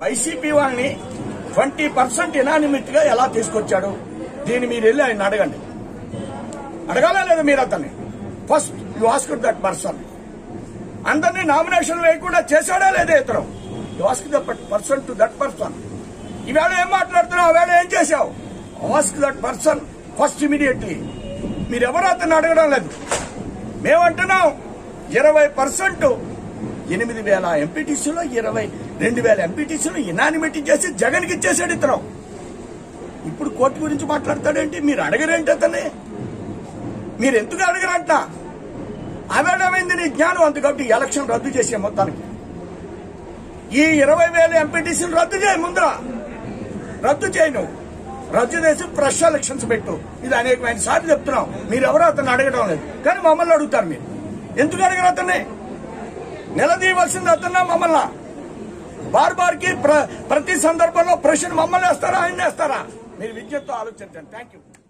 YCP వాళ్ళని 20% ఎనానిమిట్ గా ఎలా తీసుకొచ్చాడు? దీన్ని మీరు వెళ్ళి ఆయన అడగండి. అడగాలా లేదా మీరు అతన్ని? First you ask that person. అందరినీ నామినేషన్ వేయకుండా చేశాడా లేదా ఇతను? You ask the person to that person. ఈవేళ ఏం మాట్లాడుతున్నావు? ఆవేళ ఏం చేశావు? Ask that person first immediately. మీరెవరు అతన్ని అడగడం లేదు. మేమంటున్నాం 20% 8,000 ఎంపీటీసీలో 22,000 ఎంపీటీసీలో ఇనానిమిటీ చేసి జగన్ కి ఇచ్చేసాడు ఇతను. ఇప్పుడు కోర్టు గురించి మాట్లాడతాడేంటి? మీరు అడగరేంటి అతన్ని? మీరు ఎందుకు అడగరంట? అవేడమైంది నీ జ్ఞానం అంత కాబట్టి ఎలక్షన్ రద్దు చేసే మొత్తానికి ఈ 20,000 ఎంపీటీసీలు రద్దు చేయి. ముందర రద్దు చేయి. నువ్వు రద్దు చేసి ఫ్రెష్ ఎలక్షన్స్ పెట్టు. ఇది అనేకమైన సార్లు చెప్తున్నాం. మీరెవరో అతన్ని అడగడం లేదు, కానీ మమ్మల్ని అడుగుతారు. మీరు ఎందుకు అడగరు అతన్ని? నిలదీయవలసింది అతన్నా మమ్మల్ని? బార్కి ప్రతి సందర్భంలో ప్రశ్న మమ్మల్ని వేస్తారా, ఆయన వేస్తారా? మీరు విద్యతో ఆలోచించండి. Thank you.